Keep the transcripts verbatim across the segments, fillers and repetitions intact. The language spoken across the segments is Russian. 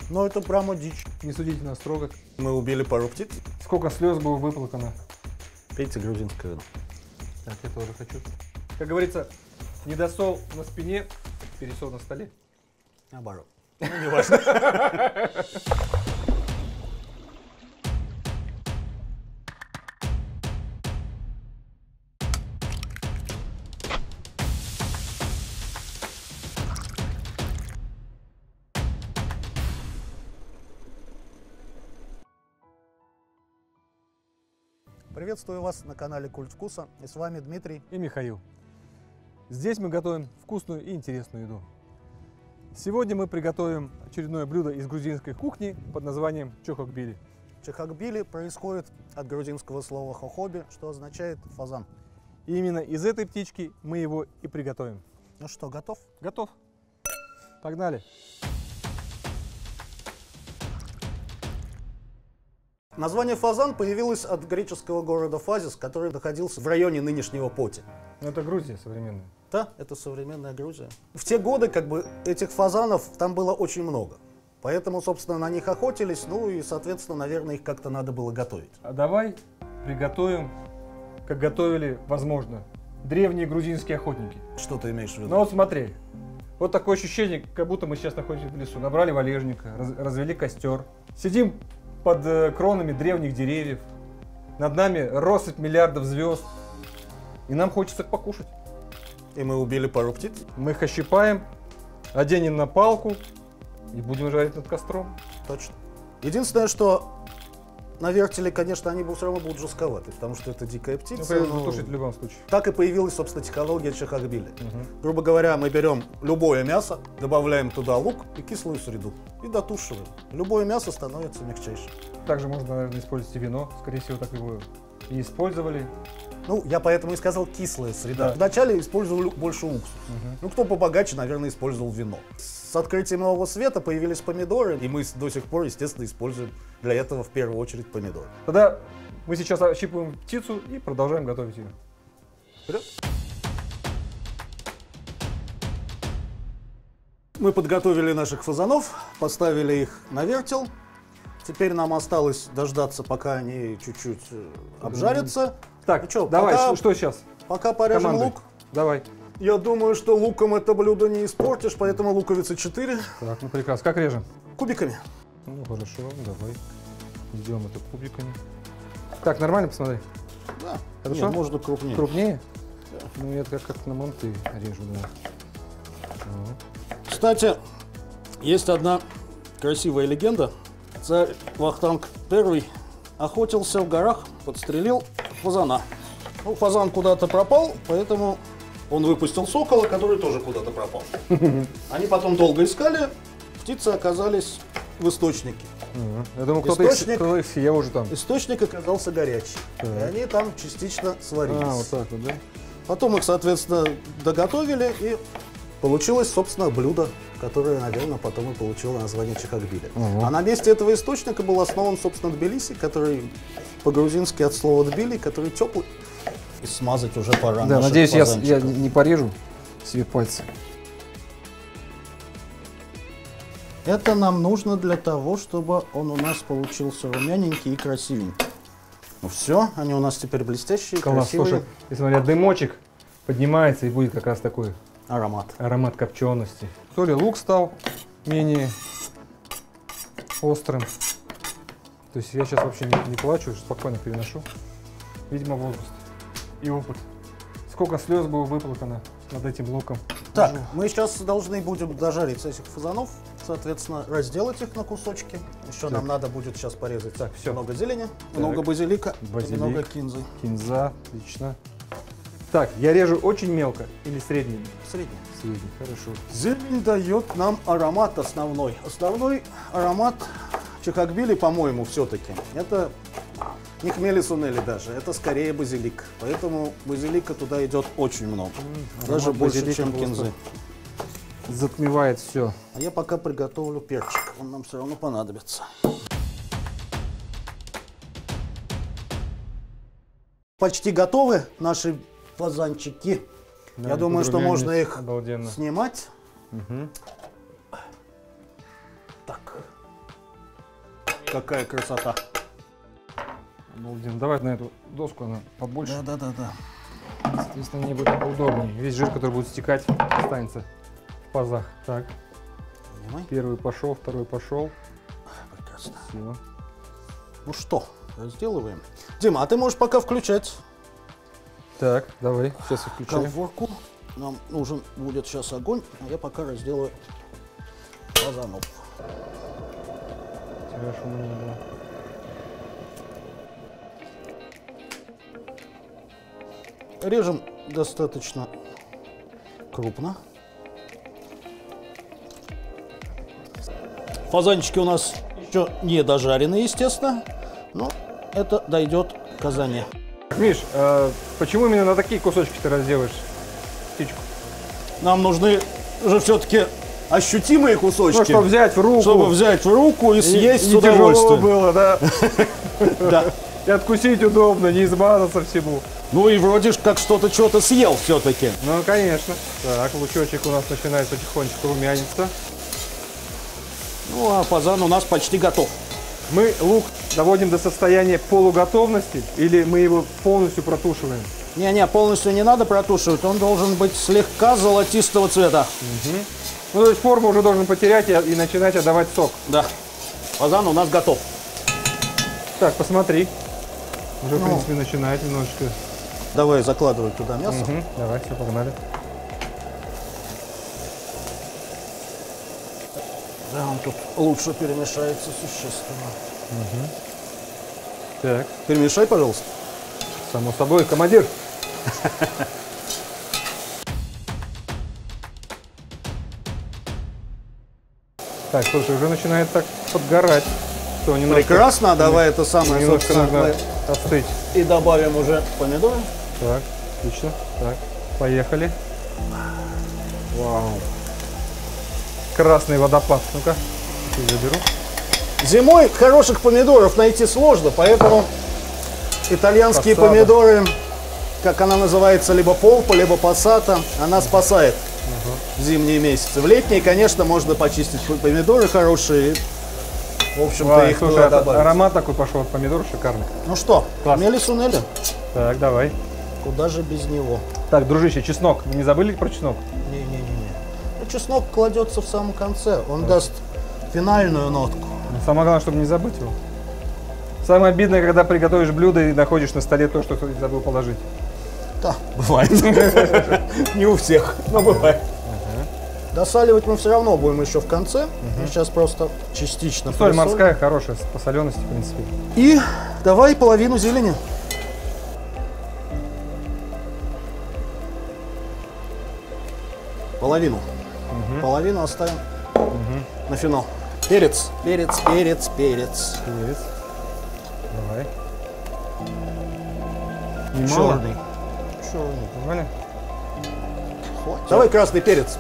Ну это прямо дичь. Не судите нас строго. Мы убили пару птиц. Сколько слез было выплакано. Пейте грузинское вино. Так, я тоже хочу. Как говорится, недосол на спине, пересол на столе. Наоборот. Ну, не важно. Приветствую вас на канале Культ Вкуса, и с вами Дмитрий И Михаил. Здесь мы готовим вкусную и интересную еду. Сегодня мы приготовим очередное блюдо из грузинской кухни под названием чохокбили. Чохокбили происходит от грузинского слова хохоби, что означает фазан. И именно из этой птички мы его и приготовим. Ну что, готов? Готов? Погнали! Название фазан появилось от греческого города Фазис, который находился в районе нынешнего Поти. Это Грузия современная. Да, это современная Грузия. В те годы как бы этих фазанов там было очень много. Поэтому, собственно, на них охотились, ну и, соответственно, наверное, их как-то надо было готовить. А давай приготовим, как готовили, возможно, древние грузинские охотники. Что ты имеешь в виду? Ну вот смотри, вот такое ощущение, как будто мы сейчас находимся в лесу. Набрали валежника, раз, развели костер, сидим под э, кронами древних деревьев, над нами россыпь миллиардов звезд, и нам хочется покушать. И мы убили пару птиц. Мы их ощипаем, оденем на палку и будем жарить над костром. Точно. Единственное, что на вертеле, конечно, они все равно будут жестковаты, потому что это дикая птица. Ну, придется но... тушить в любом случае. Так и появилась, собственно, технология чохокбили. Угу. Грубо говоря, мы берем любое мясо, добавляем туда лук и кислую среду и дотушиваем. Любое мясо становится мягчайшим. Также можно, наверное, использовать и вино. Скорее всего, так его и использовали. Ну, я поэтому и сказал кислая среда. Да. Вначале использовали больше уксус. Угу. Ну, кто побогаче, наверное, использовал вино. С открытием нового света появились помидоры, и мы до сих пор, естественно, используем для этого в первую очередь помидоры. Тогда мы сейчас ощипываем птицу и продолжаем готовить ее. Вперед! Мы подготовили наших фазанов, поставили их на вертел. Теперь нам осталось дождаться, пока они чуть-чуть обжарятся. Так, ну, что, давай, пока, что сейчас? Пока порежем Командуй. лук. Давай. Я думаю, что луком это блюдо не испортишь, поэтому луковицы четыре. Так, ну прекрасно. Как режем? Кубиками. Ну хорошо, давай. Идем это кубиками. Так, нормально, посмотри. Да. Хорошо? Нет, можно крупнее. Крупнее? Да. Ну я как, как на манты режу, да. Вот. Кстати, есть одна красивая легенда. Царь Вахтанг Первый охотился в горах, подстрелил фазана. Ну, фазан куда-то пропал, поэтому он выпустил сокола, который тоже куда-то пропал. Они потом долго искали, птицы оказались в источнике. Я думаю, кто-то их, Источник- кто их съел уже там. Источник оказался горячий, Так. и они там частично сварились. А, вот так вот, да? Потом их, соответственно, доготовили, и получилось, собственно, блюдо, которое, наверное, потом и получило название чохокбили. Угу. А на месте этого источника был основан, собственно, Тбилиси, который по-грузински от слова «тбили», который теплый. И смазать уже пора. Да, наших надеюсь, я, с- я фазанчиков. не порежу себе пальцы. Это нам нужно для того, чтобы он у нас получился румяненький и красивенький. Ну все, они у нас теперь блестящие, Класс, красивые. слушай, и смотря дымочек поднимается и будет как раз такой Аромат. аромат копчености. То ли лук стал менее острым. То есть я сейчас вообще не, не плачу, спокойно переношу. Видимо, возраст и опыт. Сколько слез было выплакано над этим луком. Так, мы сейчас должны будем дожарить этих фазанов, соответственно, разделать их на кусочки. Еще Так. нам надо будет сейчас порезать Так, всё. много зелени, Так. много базилика, и Базилик. много кинзы. Кинза, отлично. Так, я режу очень мелко или средний? Средний. Средний, хорошо. Зелень дает нам аромат основной. Основной аромат чохокбили, по-моему, все-таки, это не хмели сунели даже, это скорее базилик. Поэтому базилика туда идет очень много. М, Даже аромат больше, базилика чем просто кинзы. Затмевает все. А я пока приготовлю перчик, он нам все равно понадобится. Почти готовы наши фазанчики. Да, Я думаю, что подрумянились. можно их Обалденно. снимать. Угу. Так, какая красота. Обалденно. Давай на эту доску, она побольше. Да, да, да, да. Соответственно, мне будет удобнее. Весь жир, который будет стекать, останется в пазах. Так. Понимай. Первый пошел, второй пошел. Прекрасно. Спасибо. Ну что, разделываем. Дима, а ты можешь пока включать Так, давай, сейчас я включаю. конфорку. Нам нужен будет сейчас огонь, а я пока разделаю фазанов. Тебя шума не было. Режем достаточно крупно. Фазанчики у нас еще не дожарены, естественно, но это дойдет к казане. Миш, а почему именно на такие кусочки ты разделаешь птичку? Нам нужны же все-таки ощутимые кусочки. Ну, чтобы взять в руку. Чтобы взять в руку и съесть и, с удовольствием. было, да. Да. И откусить удобно, не измазаться всему. Ну и вроде ж как что-то что-то съел все-таки. Ну, конечно. Так, лучочек у нас начинает потихонечку румяниться. Ну а фазан у нас почти готов. Мы лук доводим до состояния полуготовности или мы его полностью протушиваем? Не-не, полностью не надо протушивать, он должен быть слегка золотистого цвета. Угу. Ну, то есть форму уже должен потерять и, и начинать отдавать сок. Да. Фазан у нас готов. Так, посмотри. Уже, Ну. в принципе, начинает немножечко. Давай закладывай туда мясо. Угу. Давай, все, погнали. Да, он тут лучше перемешается существенно. Угу. Так, Перемешай, пожалуйста. само собой, командир. Так, слушай, уже начинает так подгорать. Что, немножко, Прекрасно, давай это самое, немножко собственно, нужно мы остыть. и добавим уже помидоры. Так, отлично. Так, поехали. Вау. Красный водопад. Ну-ка, заберу. Зимой хороших помидоров найти сложно, поэтому итальянские Пассата. помидоры, как она называется, либо полпа, либо пассата, она спасает в зимние месяцы. В летние, конечно, можно почистить помидоры хорошие. В общем-то, Ой, их слушай, туда а- добавить. аромат такой пошел от помидор шикарный. Ну что, Класс. мели-сунели? Так, давай. Куда же без него? Так, дружище, чеснок. Вы не забыли про чеснок? Не-не-не. Ну, чеснок кладется в самом конце, он даст финальную нотку. Но самое главное, чтобы не забыть его. Самое обидное, когда приготовишь блюдо и находишь на столе то, что ты забыл положить. Да, бывает. Не у всех, но бывает. Досаливать мы все равно будем еще в конце. Мы сейчас просто частично Соль присолим. морская хорошая, по солености, в принципе. И давай половину зелени. Половину. Половину оставим на финал. Перец, перец, перец, перец. Перец. Давай. Немало? Черный. Черный. Нормально? Хватит. Давай красный перец.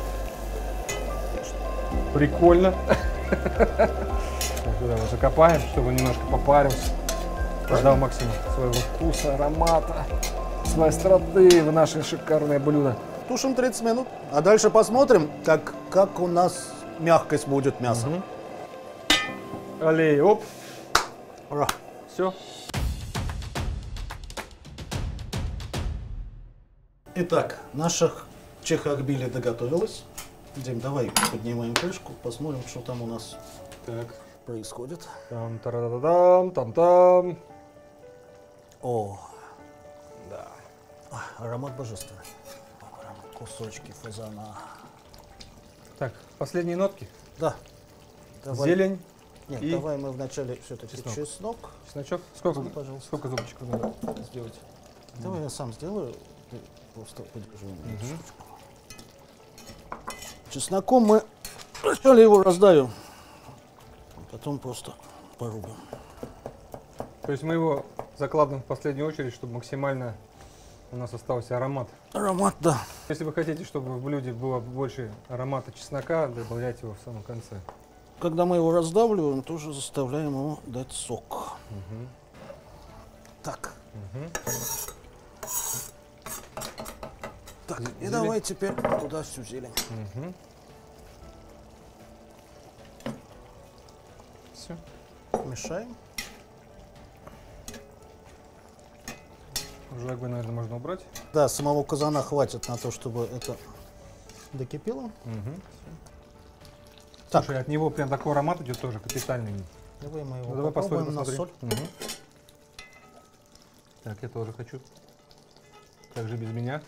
Прикольно. Так, туда его закопаем, чтобы он немножко попарился. Подал максимум своего вкуса, аромата, своей остроты в наше шикарное блюдо. Тушим тридцать минут. А дальше посмотрим, как, как у нас мягкость будет мяса. Аллей, оп, Ура. все. Итак, наша чехарбили доготовилась. Дим, давай поднимаем крышку, посмотрим, что там у нас Так. происходит. Там, тарададам, там, там. О, да. Аромат божественный. Кусочки фазана. Так, последние нотки. Да. Давай. Зелень, Нет, и давай мы вначале все-таки чеснок. чеснок. чесночок. Сколько, Ну, пожалуйста. сколько зубчиков надо сделать? Давай я сам сделаю. Ты просто подержи у меня эту штучку. Чесноком мы вначале его раздавим, а потом просто порубим. То есть мы его закладываем в последнюю очередь, чтобы максимально у нас остался аромат. Аромат, да. Если вы хотите, чтобы в блюде было больше аромата чеснока, добавляйте его в самом конце. Когда мы его раздавливаем, тоже заставляем его дать сок. Угу. Так. Угу. Так, и Зелень. давай теперь туда всю зелень. Угу. Все. Мешаем. Жагу, наверное, можно убрать. Да, самого казана хватит на то, чтобы это докипело. Угу. Так. Слушай, от него прям такой аромат идет тоже капитальный. Давай мы его Ну, давай попробуем посмотрим, на посмотри. соль. Угу. Так, я тоже хочу. Как же без меня?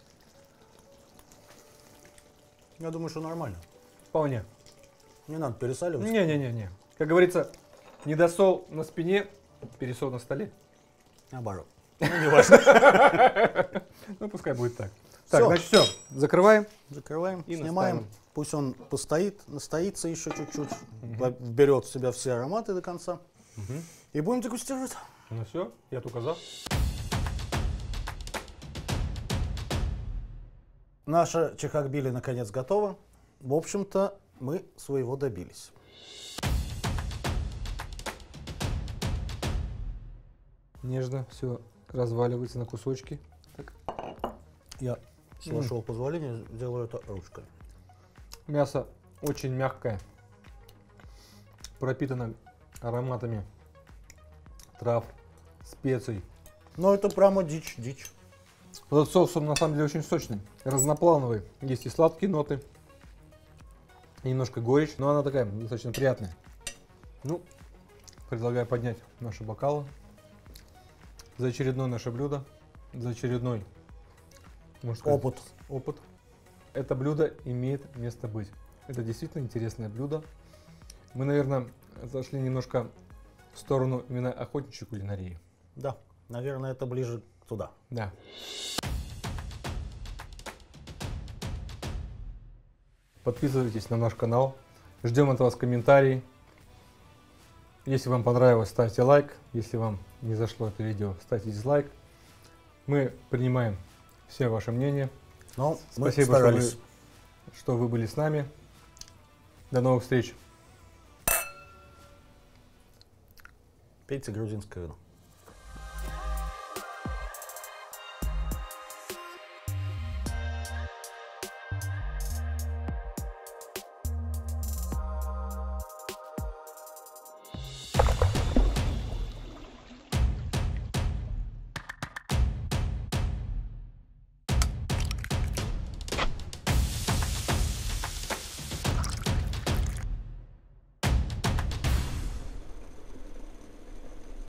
Я думаю, что нормально. Вполне. Не надо пересаливать. Не-не-не-не. Как говорится, недосол на спине, пересол на столе. Наоборот. Ну, не важно. Ну, пускай будет так. Так, Всё. значит, все. Закрываем. Закрываем, И снимаем. наставим. Пусть он постоит, настоится еще чуть-чуть, вберет в себя все ароматы до конца. Угу. И будем дегустировать. Ну все, я тут указал. Наша чехарбили наконец готова. В общем-то, мы своего добились. Нежно все разваливается на кусочки. Так. Я, с М. вашего позволения, сделаю это ручкой. Мясо очень мягкое, пропитано ароматами трав, специй. Но это прямо дичь, дичь. Этот соус, он на самом деле очень сочный, разноплановый. Есть и сладкие ноты, и немножко горечь, но она такая достаточно приятная. Ну, предлагаю поднять наши бокалы за очередное наше блюдо, за очередной, можно сказать, Опыт. опыт. Это блюдо имеет место быть. Это действительно интересное блюдо. Мы, наверное, зашли немножко в сторону именно охотничьей кулинарии. Да, наверное, это ближе туда. Да. Подписывайтесь на наш канал. Ждем от вас комментарий. Если вам понравилось, ставьте лайк. Если вам не зашло это видео, ставьте дизлайк. Мы принимаем все ваши мнения. Но мы Спасибо, что старались. вы, что вы были с нами. До новых встреч. Пейте грузинское вино.